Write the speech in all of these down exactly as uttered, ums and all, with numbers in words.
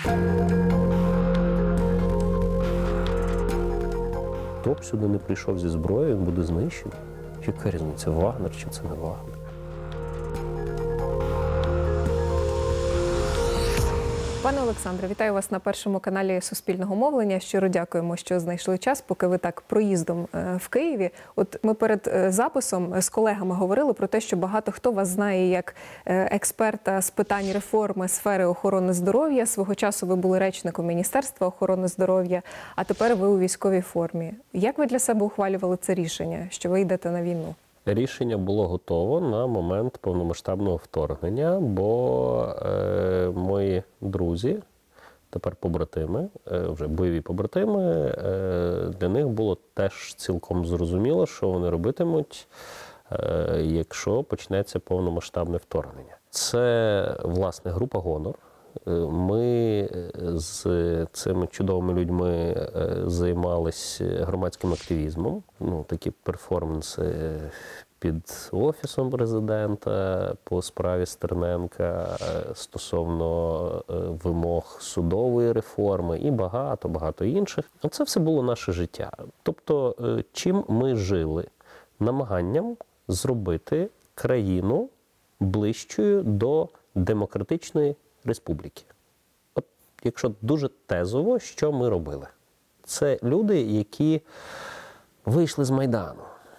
Хто б сюди не прийшов зі зброєю, він буде знищений. Яка різниця, Вагнер чи це не Вагнер? Пане Олександре, вітаю вас на першому каналі Суспільного мовлення. Щиро дякуємо, що знайшли час, поки ви так проїздом в Києві. От ми перед записом з колегами говорили про те, що багато хто вас знає як експерта з питань реформи сфери охорони здоров'я. Свого часу ви були речником Міністерства охорони здоров'я, а тепер ви у військовій формі. Як ви для себе ухвалювали це рішення, що ви йдете на війну? Рішення було готово на момент повномасштабного вторгнення, бо е, мої друзі, тепер побратими, е, вже бойові побратими, е, для них було теж цілком зрозуміло, що вони робитимуть, е, якщо почнеться повномасштабне вторгнення. Це, власне, група «Гонор». Ми з цими чудовими людьми займалися громадським активізмом, ну, такі перформанси під Офісом Президента по справі Стерненка стосовно вимог судової реформи і багато-багато інших. Це все було наше життя. Тобто, чим ми жили? Намаганням зробити країну ближчою до демократичної республіки. От, якщо дуже тезово, що ми робили? Це люди, які вийшли з Майдану.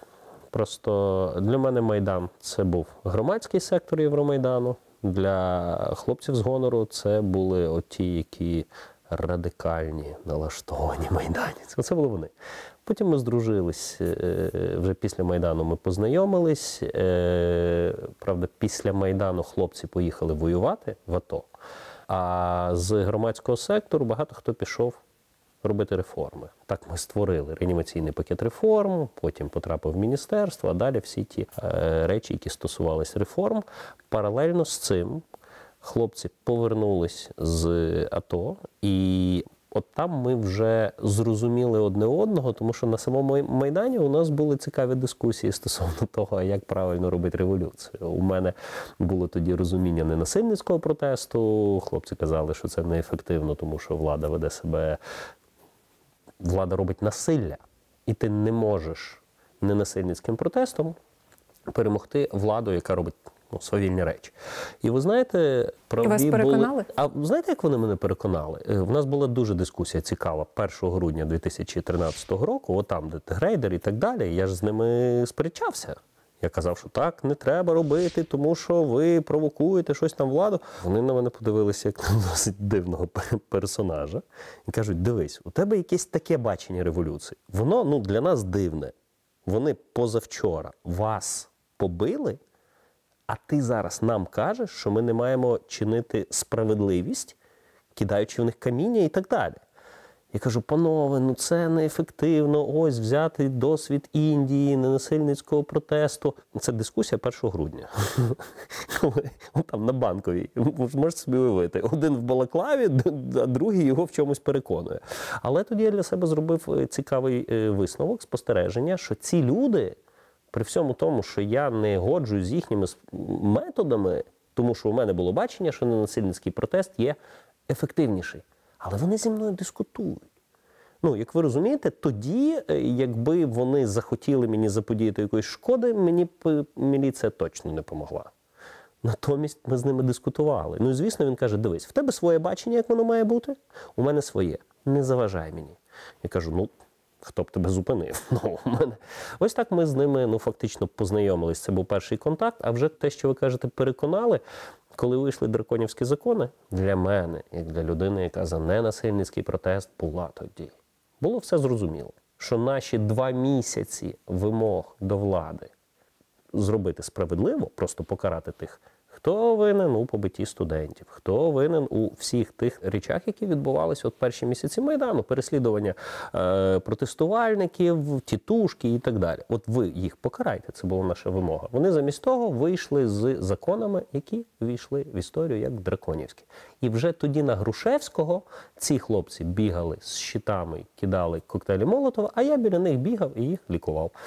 Просто для мене Майдан – це був громадський сектор Євромайдану. Для хлопців з «Гонору» це були оті, які радикальні, налаштовані майданівці. Оце були вони. Потім ми здружились, вже після Майдану ми познайомились. Правда, після Майдану хлопці поїхали воювати в АТО. А з громадського сектору багато хто пішов робити реформи. Так ми створили реанімаційний пакет реформ, потім потрапив в міністерство, а далі всі ті речі, які стосувалися реформ. Паралельно з цим хлопці повернулись з АТО, і от там ми вже зрозуміли одне одного, тому що на самому Майдані у нас були цікаві дискусії стосовно того, як правильно робити революцію. У мене було тоді розуміння ненасильницького протесту, хлопці казали, що це неефективно, тому що влада веде себе, влада робить насилля, і ти не можеш ненасильницьким протестом перемогти владу, яка робить ну, свавільні речі. І ви знаєте, правді вас переконали? Були... А знаєте, як вони мене переконали? В нас була дуже дискусія цікава першого грудня дві тисячі тринадцятого року, отам, де Грейдер і так далі. Я ж з ними сперечався. Я казав, що так не треба робити, тому що ви провокуєте щось там владу. Вони на мене подивилися як на досить дивного персонажа. І кажуть, дивись, у тебе якесь таке бачення революції. Воно ну, для нас дивне. Вони позавчора вас побили, а ти зараз нам кажеш, що ми не маємо чинити справедливість, кидаючи в них каміння і так далі. Я кажу, панове, ну це неефективно, ось взяти досвід Індії, ненасильницького протесту. Це дискусія першого грудня. Там на Банковій, можете собі уявити. Один в балаклаві, а другий його в чомусь переконує. Але тоді я для себе зробив цікавий висновок, спостереження, що ці люди, при всьому тому, що я не годжуюсь з їхніми методами, тому що у мене було бачення, що ненасильницький протест є ефективніший. Але вони зі мною дискутують. Ну, як ви розумієте, тоді, якби вони захотіли мені заподіяти якоїсь шкоди, мені б міліція точно не помогла. Натомість ми з ними дискутували. Ну, і, звісно, він каже, дивись, в тебе своє бачення, як воно має бути, у мене своє. Не заважай мені. Я кажу, ну, хто б тебе зупинив? Ну, у мене. Ось так ми з ними, ну, фактично познайомились. Це був перший контакт, а вже те, що ви кажете, переконали. Коли вийшли драконівські закони, для мене, як для людини, яка за ненасильницький протест була тоді, було все зрозуміло, що наші два місяці вимог до влади зробити справедливо, просто покарати тих, хто винен у побитті студентів, хто винен у всіх тих речах, які відбувалися от перші місяці Майдану, переслідування е, протестувальників, тітушки і так далі. От ви їх покарайте, це була наша вимога. Вони замість того вийшли з законами, які війшли в історію як драконівські. І вже тоді на Грушевського ці хлопці бігали з щитами, кидали коктейлі Молотова, а я біля них бігав і їх лікував.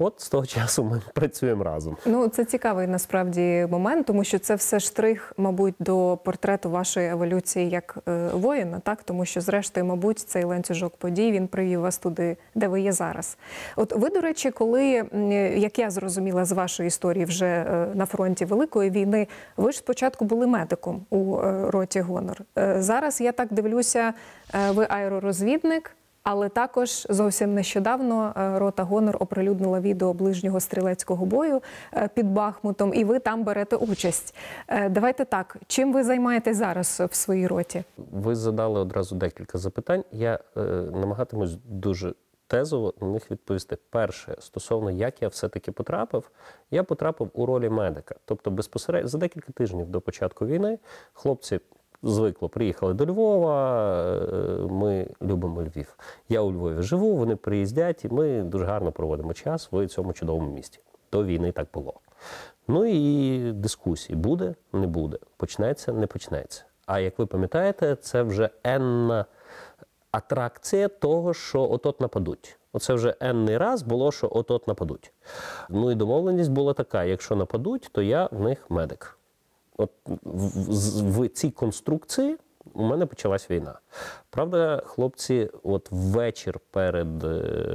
От з того часу ми працюємо разом. Ну, це цікавий насправді момент, тому що це все штрих, мабуть, до портрету вашої еволюції як е, воїна, так? Тому що, зрештою, мабуть, цей ланцюжок подій, він привів вас туди, де ви є зараз. От ви, до речі, коли, м, як я зрозуміла з вашої історії вже е, на фронті Великої війни, ви ж спочатку були медиком у е, роті «Гонор». Е, зараз, я так дивлюся, е, ви аеророзвідник. Але також зовсім нещодавно е, рота «Гонор» оприлюднила відео ближнього стрілецького бою е, під Бахмутом, і ви там берете участь. Е, Давайте так, чим ви займаєтесь зараз в своїй роті? Ви задали одразу декілька запитань. Я е, намагатимусь дуже тезово на них відповісти. Перше, стосовно як я все-таки потрапив, я потрапив у ролі медика. Тобто безпосередньо за декілька тижнів до початку війни хлопці звикло, приїхали до Львова, е, ми любимо Львів. Я у Львові живу, вони приїздять, і ми дуже гарно проводимо час в цьому чудовому місті. До війни так було. Ну і дискусії. Буде, не буде. Почнеться, не почнеться. А як ви пам'ятаєте, це вже енна атракція того, що от-от нападуть. Оце вже енний раз було, що от-от нападуть. Ну і домовленість була така, якщо нападуть, то я в них медик. От в, в, в цій конструкції у мене почалась війна. Правда, хлопці от ввечір перед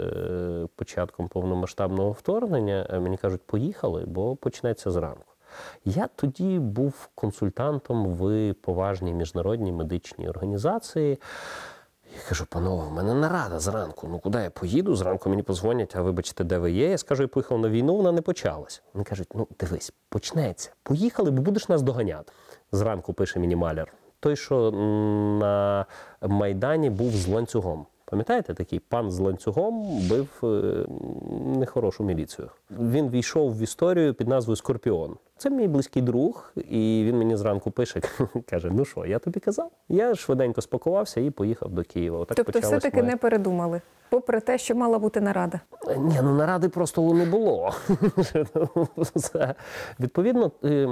е, початком повномасштабного вторгнення е, мені кажуть, поїхали, бо почнеться зранку. Я тоді був консультантом в поважній міжнародній медичній організації. Я кажу, панове, в мене нарада зранку, ну куди я поїду? Зранку мені подзвонять, а вибачте, де ви є? Я скажу, я поїхав на війну, вона не почалась. Вони кажуть, ну дивись, почнеться. Поїхали, бо будеш нас доганяти. Зранку пише мені маляр. Той, що на Майдані був з ланцюгом. Пам'ятаєте, такий пан з ланцюгом бив е, нехорошу міліцію. Він війшов в історію під назвою «Скорпіон». Це мій близький друг, і він мені зранку пише, каже, ну що, я тобі казав? Я швиденько спакувався і поїхав до Києва. Отак Тобто все-таки моя... не передумали, попри те, що мала бути нарада? Ні, ну наради просто не було. Відповідно,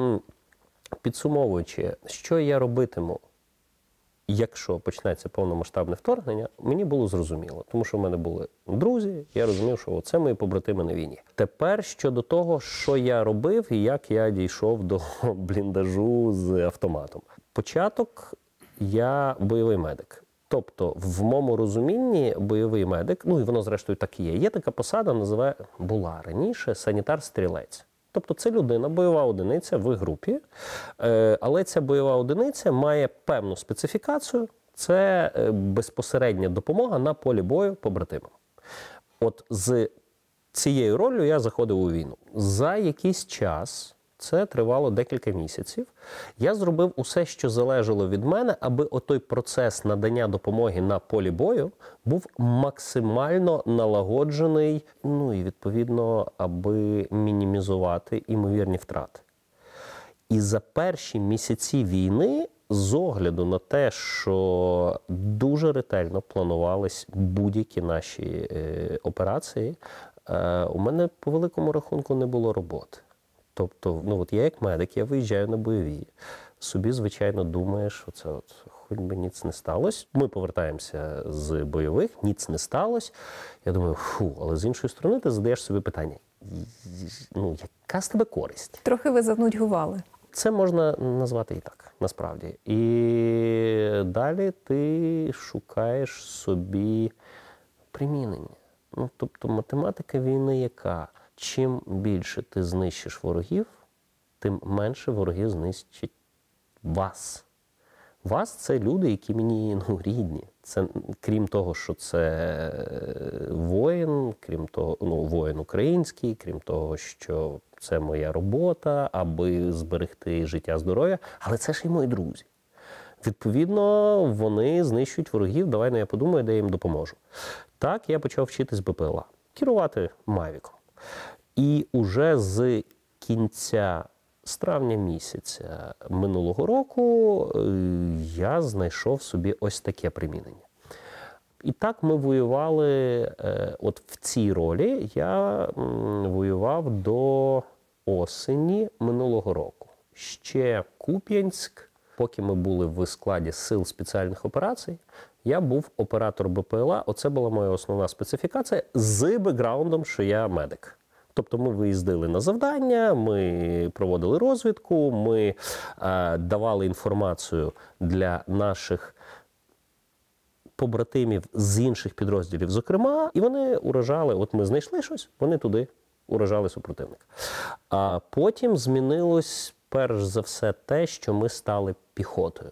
підсумовуючи, що я робитиму, якщо почнеться повномасштабне вторгнення, мені було зрозуміло. Тому що в мене були друзі, я розумів, що це мої побратими на війні. Тепер щодо того, що я робив і як я дійшов до бліндажу з автоматом. Початок – я бойовий медик. Тобто, в моєму розумінні бойовий медик, ну і воно зрештою так і є, є така посада, називає, була раніше, санітар-стрілець. Тобто це людина, бойова одиниця в групі, але ця бойова одиниця має певну специфікацію, це безпосередня допомога на полі бою побратимам. От з цією ролью я заходив у війну. За якийсь час, це тривало декілька місяців, я зробив усе, що залежало від мене, аби отой процес надання допомоги на полі бою був максимально налагоджений, ну і відповідно, аби мінімізувати імовірні втрати. І за перші місяці війни, з огляду на те, що дуже ретельно планувались будь-які наші е, операції, е, у мене по великому рахунку не було роботи. Тобто, ну от я як медик, я виїжджаю на бойові. Собі, звичайно, думаєш, оце от, хоч би ніц не сталося. Ми повертаємося з бойових, ніц не сталося. Я думаю, фу, але з іншої сторони ти задаєш собі питання, ну, яка з тебе користь? Трохи ви занудьгували. Це можна назвати і так, насправді. І далі ти шукаєш собі примінення. Ну, тобто математика війни яка? Чим більше ти знищиш ворогів, тим менше ворогів знищить вас. Вас – це люди, які мені ну, рідні. Це, крім того, що це воїн, крім того, ну, воїн український, крім того, що це моя робота, аби зберегти життя, здоров'я, але це ж і мої друзі. Відповідно, вони знищують ворогів, давай ну, я подумаю, де я їм допоможу. Так, я почав вчитись БПЛА, керувати Мавіком. І уже з кінця, з травня місяця минулого року я знайшов собі ось таке примінення. І так ми воювали, от в цій ролі я воював до осені минулого року. Ще Куп'янськ, поки ми були в складі сил спеціальних операцій, я був оператор БПЛА, оце була моя основна специфікація з бекграундом, що я медик. Тобто ми виїздили на завдання, ми проводили розвідку, ми е, давали інформацію для наших побратимів з інших підрозділів, зокрема, і вони уражали, от ми знайшли щось, вони туди уражали супротивника. А потім змінилось, перш за все, те, що ми стали піхотою.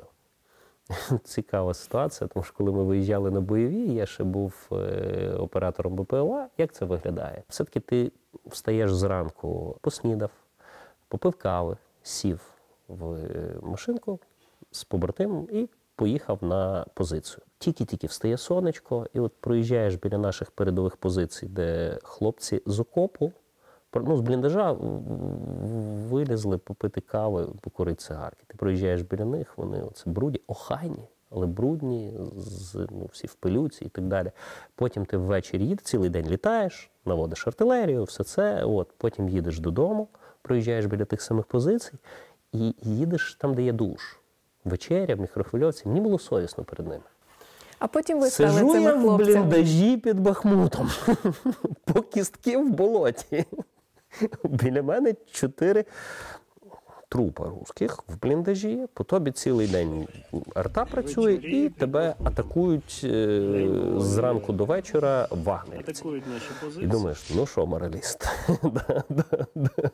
Цікава ситуація, тому що коли ми виїжджали на бойові, я ще був е, оператором Б П Л А, як це виглядає? Все-таки ти встаєш зранку, поснідав, попив кави, сів в машинку з побратимом і поїхав на позицію. Тільки-тільки встає сонечко, і от проїжджаєш біля наших передових позицій, де хлопці з окопу, ну, з бліндажа вилізли попити кави, покурити цигарки. Ти проїжджаєш біля них, вони оце бруді, охайні, але брудні, з, ну, всі в пилюці і так далі. Потім ти ввечері їдеш, цілий день літаєш, наводиш артилерію, все це, от, потім їдеш додому, проїжджаєш біля тих самих позицій і їдеш там, де є душ. Вечеря, в мікрохвильовці, мені було совісно перед ними. А потім ви стали Сижу цими я в хлопцями. бліндажі під Бахмутом, по кістки в болоті. Біля мене чотири трупа русських в бліндажі, по тобі цілий день арта працює і тебе атакують е, зранку до вечора вагнерівці. Атакують наші позиції. І думаєш, ну що, мораліст? Да, да, да.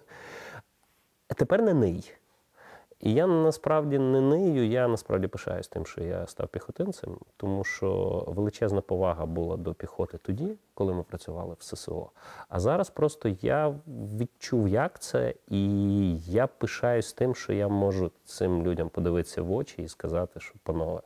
А тепер не ний. І я насправді не нию, я насправді пишаюсь тим, що я став піхотинцем, тому що величезна повага була до піхоти тоді, коли ми працювали в С С О. А зараз просто я відчув, як це, і я пишаюсь тим, що я можу цим людям подивитися в очі і сказати, що, панове,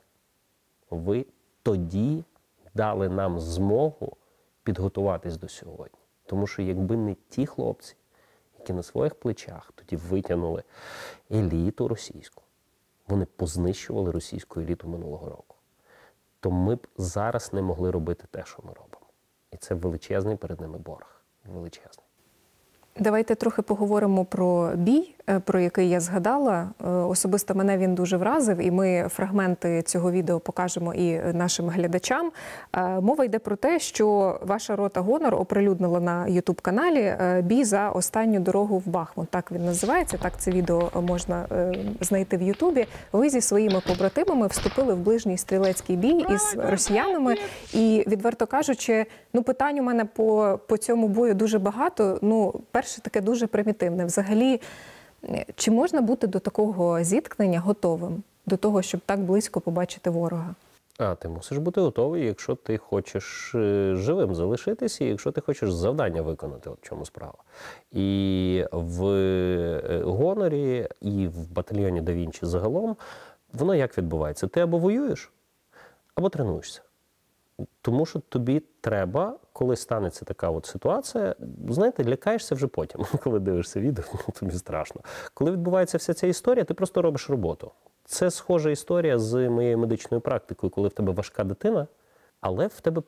ви тоді дали нам змогу підготуватись до сьогодні. Тому що якби не ті хлопці, які на своїх плечах тоді витягнули еліту російську, вони познищували російську еліту минулого року, то ми б зараз не могли робити те, що ми робимо. І це величезний перед ними борг. Величезний. Давайте трохи поговоримо про бій, про який я згадала. Особисто мене він дуже вразив, і ми фрагменти цього відео покажемо і нашим глядачам. Мова йде про те, що ваша рота «Гонор» оприлюднила на ютуб-каналі бій за останню дорогу в Бахмут. Так він називається, так це відео можна знайти в Ютубі. Ви зі своїми побратимами вступили в ближній стрілецький бій із росіянами. І, відверто кажучи, ну, питань у мене по, по цьому бою дуже багато. Ну, перше таке дуже примітивне. Взагалі, чи можна бути до такого зіткнення готовим? До того, щоб так близько побачити ворога? А ти мусиш бути готовий, якщо ти хочеш живим залишитися, і якщо ти хочеш завдання виконати, от в чому справа. І в «Гонорі», і в батальйоні «Да Вінчі» загалом, воно як відбувається? Ти або воюєш, або тренуєшся. Тому що тобі треба, коли станеться така от ситуація, знаєте, лякаєшся вже потім, коли дивишся відео, ну, тобі страшно. Коли відбувається вся ця історія, ти просто робиш роботу. Це схожа історія з моєю медичною практикою, коли в тебе важка дитина, але в тебе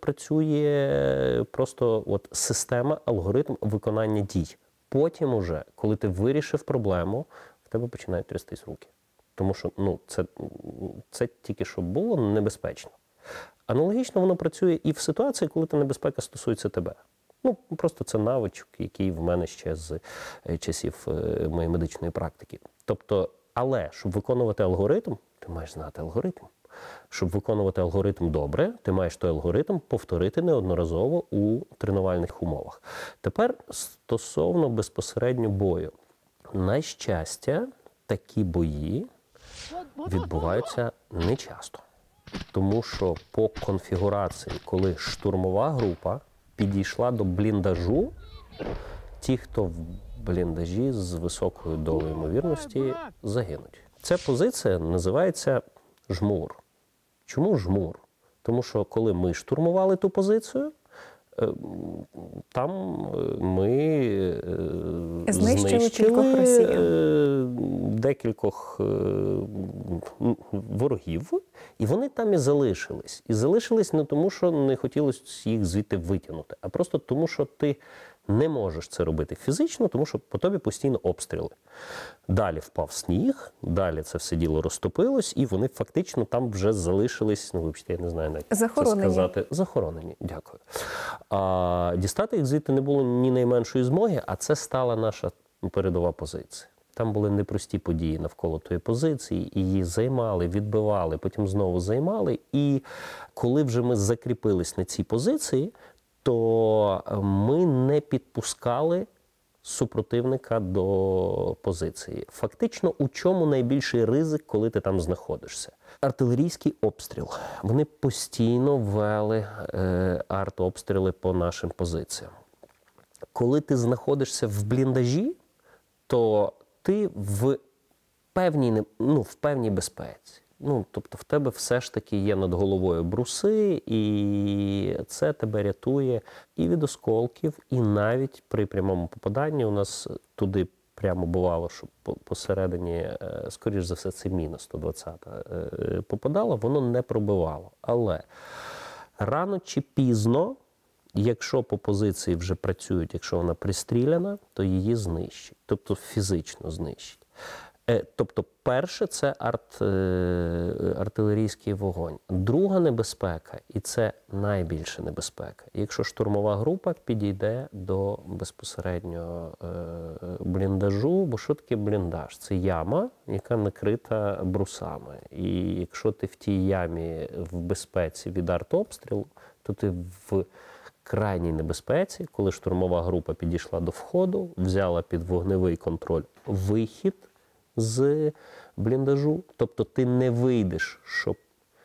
працює просто от система, алгоритм виконання дій. Потім уже, коли ти вирішив проблему, в тебе починають трястись руки. Тому що ну, це, це тільки що було небезпечно. Аналогічно воно працює і в ситуації, коли та небезпека стосується тебе. Ну, просто це навичок, який в мене ще з часів моєї медичної практики. Тобто, але, щоб виконувати алгоритм, ти маєш знати алгоритм. Щоб виконувати алгоритм добре, ти маєш той алгоритм повторити неодноразово у тренувальних умовах. Тепер стосовно безпосередньо бою. На щастя, такі бої відбуваються нечасто. Тому що по конфігурації, коли штурмова група підійшла до бліндажу, ті, хто в бліндажі з високою долею ймовірності, загинуть. Ця позиція називається жмур. Чому жмур? Тому що коли ми штурмували ту позицію, там ми знищили кількох росіян, декількох ворогів, і вони там і залишились. І залишились не тому, що не хотілося їх звідти витягнути, а просто тому, що ти Не можеш це робити фізично, тому що по тобі постійно обстріли. Далі впав сніг, далі це все діло розтопилось, і вони фактично там вже залишились, ну, вибачте, я не знаю, навіть це Захоронені. сказати. Захоронені, дякую. А дістати їх звідти не було ні найменшої змоги, а це стала наша передова позиція. Там були непрості події навколо тої позиції, і її займали, відбивали, потім знову займали. І коли вже ми закріпились на цій позиції, то ми не підпускали супротивника до позиції. Фактично, у чому найбільший ризик, коли ти там знаходишся? Артилерійський обстріл. Вони постійно вели е, артобстріли по нашим позиціям. Коли ти знаходишся в бліндажі, то ти в певній, не- ну, в певній безпеці. Ну, тобто в тебе все ж таки є над головою бруси, і це тебе рятує і від осколків, і навіть при прямому попаданні у нас туди прямо бувало, що по- посередині, е, скоріш за все, це міна сто двадцята е, попадала, воно не пробивало. Але рано чи пізно, якщо по позиції вже працюють, якщо вона пристріляна, то її знищать, тобто фізично знищать. Е, Тобто, перше – це арт, е, артилерійський вогонь. Друга небезпека, і це найбільша небезпека, якщо штурмова група підійде до безпосередньо е, бліндажу, бо що таке бліндаж? Це яма, яка накрита брусами. І якщо ти в тій ямі в безпеці від артобстрілу, то ти в крайній небезпеці, коли штурмова група підійшла до входу, взяла під вогневий контроль вихід з бліндажу, тобто ти не вийдеш, щоб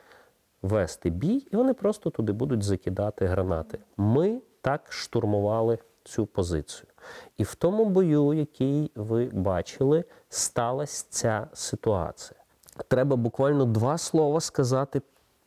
вести бій, і вони просто туди будуть закидати гранати. Ми так штурмували цю позицію. І в тому бою, який ви бачили, сталася ця ситуація. Треба буквально два слова сказати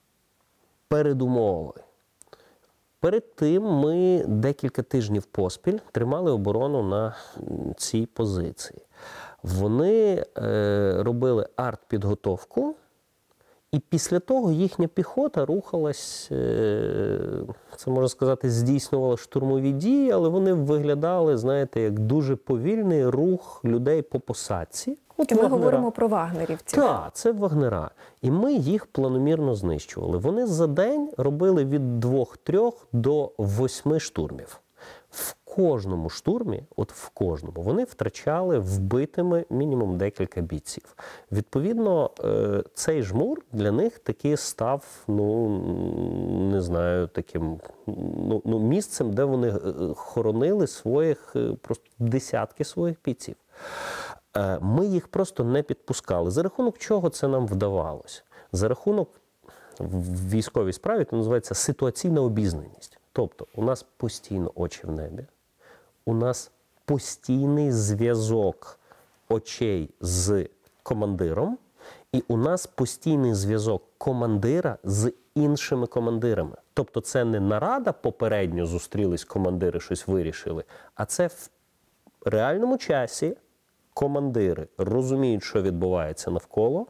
передумови. Перед тим ми декілька тижнів поспіль тримали оборону на цій позиції. Вони е, робили артпідготовку, і після того їхня піхота рухалась, е, це можна сказати, здійснювала штурмові дії, але вони виглядали, знаєте, як дуже повільний рух людей по посадці. От І ми вагнера. говоримо про вагнерівців. Так, це вагнера. І ми їх планомірно знищували. Вони за день робили від двох-трьох до восьми штурмів. В кожному штурмі, от в кожному, вони втрачали вбитими мінімум декілька бійців. Відповідно, е, цей жмур для них таки став, ну, не знаю, таким, ну, ну місцем, де вони е, хоронили своїх, е, просто десятки своїх бійців. Е, Ми їх просто не підпускали. За рахунок чого це нам вдавалося? За рахунок, в військовій справі це називається ситуаційна обізнаність. Тобто у нас постійно очі в небі, у нас постійний зв'язок очей з командиром, і у нас постійний зв'язок командира з іншими командирами. Тобто це не нарада, попередньо зустрілись командири, щось вирішили, а це в реальному часі командири розуміють, що відбувається навколо,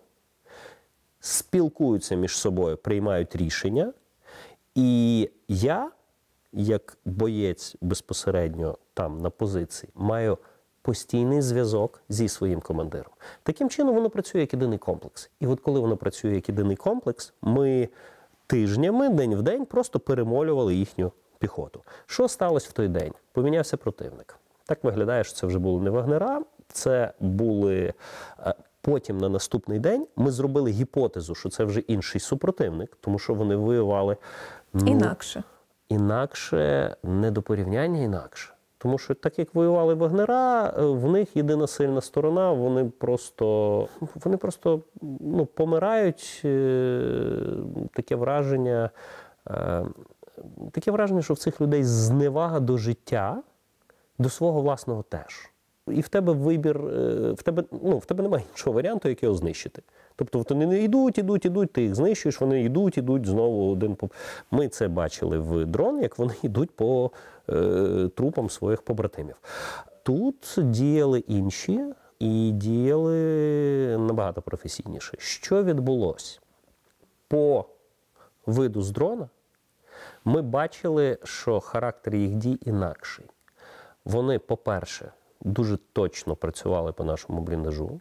спілкуються між собою, приймають рішення. І я, як боєць безпосередньо там на позиції, маю постійний зв'язок зі своїм командиром. Таким чином воно працює як єдиний комплекс. І от коли воно працює як єдиний комплекс, ми тижнями, день в день, просто перемолювали їхню піхоту. Що сталося в той день? Помінявся противник. Так виглядає, що це вже були не вагнера, це були... Потім на наступний день ми зробили гіпотезу, що це вже інший супротивник, тому що вони воювали... Ну, Інакше. Інакше, не до порівняння інакше. Тому що так як воювали вагнера, в них єдина сильна сторона, вони просто, вони просто ну, помирають, таке враження, таке враження, що в цих людей зневага до життя, до свого власного теж. І в тебе вибір, в тебе, ну, в тебе немає іншого варіанту, як його знищити. Тобто вони не йдуть, йдуть, йдуть, ти їх знищуєш, вони йдуть, йдуть знову один по... Ми це бачили в дрон, як вони йдуть по е, трупам своїх побратимів. Тут діяли інші і діяли набагато професійніше. Що відбулося? По виду з дрона ми бачили, що характер їх дій інакший. Вони, по-перше, дуже точно працювали по нашому бліндажу.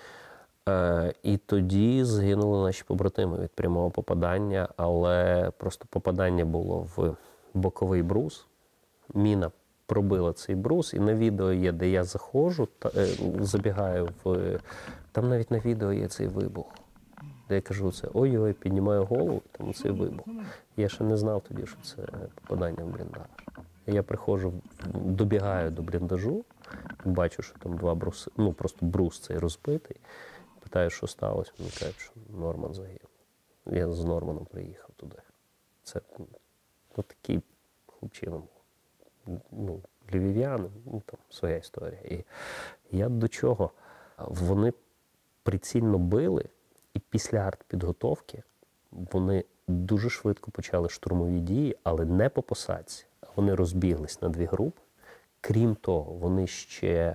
Е, і тоді згинули наші побратими від прямого попадання, але просто попадання було в боковий брус. Міна пробила цей брус, і на відео є, де я заходжу, та, е, забігаю в... Там навіть на відео є цей вибух. Де я кажу, це ой-ой, піднімаю голову, там цей вибух. Я ще не знав тоді, що це попадання в бліндаж. Я приходжу, добігаю до бліндажу, бачу, що там два бруси, ну просто брус цей розбитий. Питаю, що сталося, мені кажуть, що Норман загинув. Я з Норманом приїхав туди. Це ну, такий хлопчина був. Ну, львів'янин, ну там своя історія. І я до чого? Вони прицільно били, і після артпідготовки вони дуже швидко почали штурмові дії, але не по посадці. Вони розбіглись на дві групи. Крім того, вони ще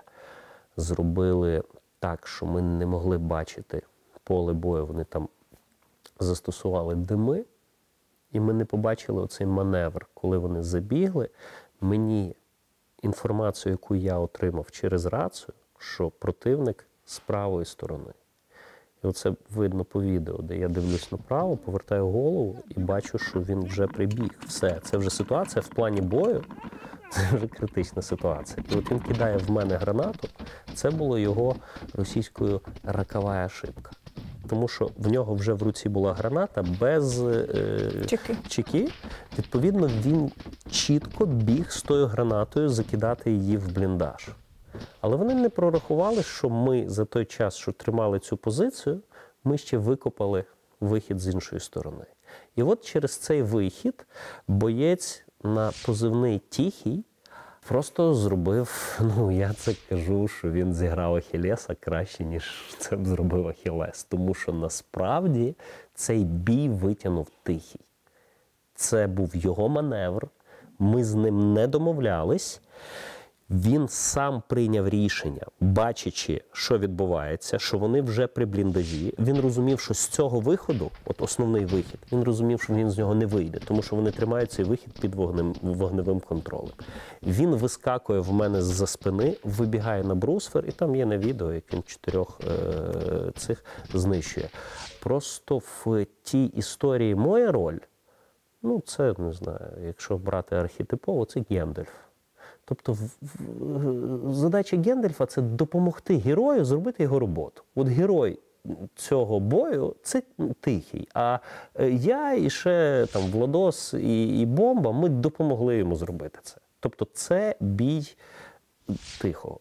зробили так, що ми не могли бачити поле бою. Вони там застосували дими, і ми не побачили оцей маневр. Коли вони забігли, мені інформацію, яку я отримав через рацію, що противник з правої сторони. І оце видно по відео, де я дивлюсь направо, повертаю голову і бачу, що він вже прибіг. Все, це вже ситуація в плані бою, це вже критична ситуація. І от він кидає в мене гранату, це було його російською рокова ошибка. Тому що в нього вже в руці була граната без е, чеки. чеки. Відповідно, він чітко біг з тою гранатою закидати її в бліндаж. Але вони не прорахували, що ми за той час, що тримали цю позицію, ми ще викопали вихід з іншої сторони. І от через цей вихід боєць на позивний «Тихий» просто зробив, ну я це кажу, що він зіграв Ахілеса краще, ніж це б зробив Ахілес. Тому що насправді цей бій витягнув Тихий. Це був його маневр, ми з ним не домовлялись. Він сам прийняв рішення, бачачи, що відбувається, що вони вже при бліндажі. Він розумів, що з цього виходу, от основний вихід, він розумів, що він з нього не вийде, тому що вони тримають цей вихід під вогнем, вогневим контролем. Він вискакує в мене з-за спини, вибігає на брусфер, і там є на відео, як він чотирьох е- цих знищує. Просто в тій історії моя роль, ну це, не знаю, якщо брати архетипово, це Гендальф. Тобто в, в, задача Гендальфа – це допомогти герою зробити його роботу. От герой цього бою – це Тихий. А я і ще там Владос і, і Бомба, ми допомогли йому зробити це. Тобто це бій Тихого.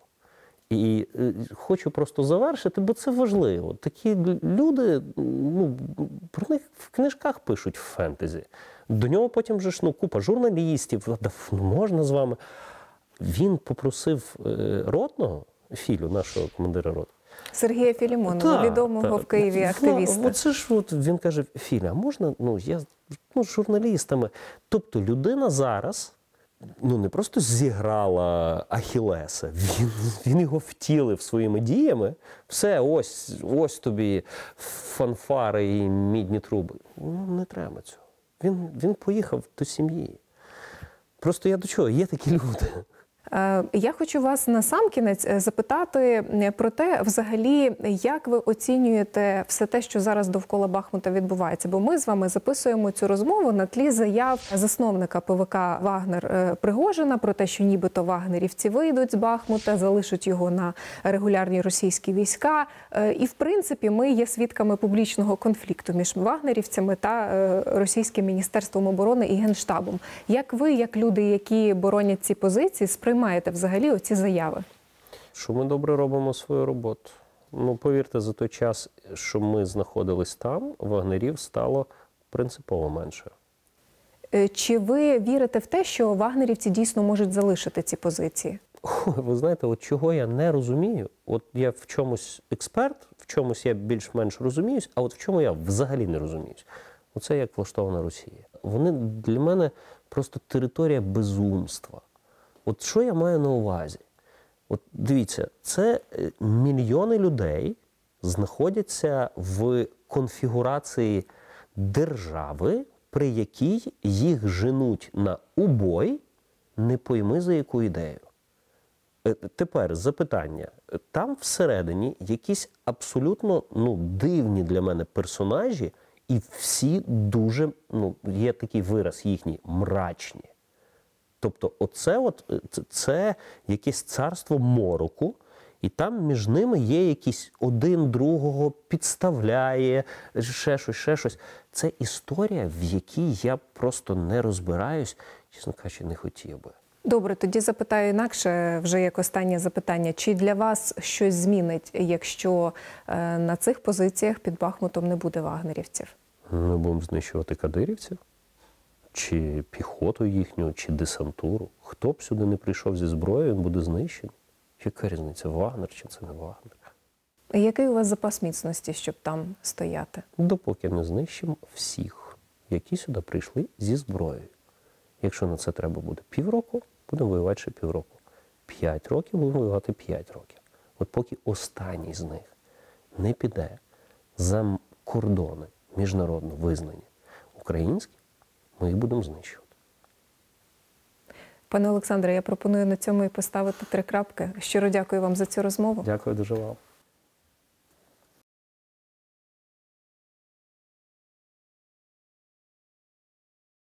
І е, хочу просто завершити, бо це важливо. Такі люди, ну, про них в книжках пишуть в фентезі. До нього потім вже ж, ну, купа журналістів, ну, можна з вами. Він попросив е, ротного, Філю, нашого командира роти. Сергія Філімонова, Так, відомого так. в Києві активіста. Ну, оце ж от він каже, Філя, а можна, ну, я ну, з журналістами. Тобто людина зараз, ну, не просто зіграла Ахілеса, він, він його втілив своїми діями. Все, ось, ось тобі фанфари і мідні труби. Ну, не треба цього. Він, він поїхав до сім'ї. Просто я до чого? Є такі люди. Я хочу вас насамкінець запитати про те, взагалі, як ви оцінюєте все те, що зараз довкола Бахмута відбувається? Бо ми з вами записуємо цю розмову на тлі заяв засновника ПВК «Вагнер» Пригожина про те, що нібито вагнерівці вийдуть з Бахмута, залишать його на регулярні російські війська. І, в принципі, ми є свідками публічного конфлікту між вагнерівцями та Російським міністерством оборони і Генштабом. Як ви, як люди, які боронять ці позиції, сприймаєте маєте взагалі оці заяви? Що ми добре робимо свою роботу. Ну, повірте, за той час, що ми знаходились там, вагнерів стало принципово менше. Чи ви вірите в те, що вагнерівці дійсно можуть залишити ці позиції? О, ви знаєте, от чого я не розумію, от я в чомусь експерт, в чомусь я більш-менш розуміюсь, а от в чому я взагалі не розуміюсь. Оце як влаштована Росія. Вони для мене просто територія безумства. От що я маю на увазі? От дивіться, це мільйони людей знаходяться в конфігурації держави, при якій їх женуть на убой, не пойми за яку ідею. Е, Тепер запитання. Там всередині якісь абсолютно ну, дивні для мене персонажі, і всі дуже, ну, є такий вираз їхній, мрачні. Тобто оце от, це, це якесь царство мороку, і там між ними є якийсь один другого підставляє, ще щось, ще щось. Це історія, в якій я просто не розбираюсь, чесно кажучи, не хотів би. Добре, тоді запитаю інакше, вже як останнє запитання. Чи для вас щось змінить, якщо е, на цих позиціях під Бахмутом не буде вагнерівців? Ми будемо знищувати кадирівців? Чи піхоту їхню, чи десантуру? Хто б сюди не прийшов зі зброєю, він буде знищений. Яка різниця, Вагнер чи це не Вагнер? Який у вас запас міцності, щоб там стояти? Допоки не знищимо всіх, які сюди прийшли зі зброєю. Якщо на це треба буде півроку, будемо воювати ще півроку. П'ять років будемо воювати п'ять років. От поки останній з них не піде за кордони міжнародно визнані українські, ми їх будемо знищувати. Пане Олександре, я пропоную на цьому і поставити три крапки. Щиро дякую вам за цю розмову. Дякую дуже вам.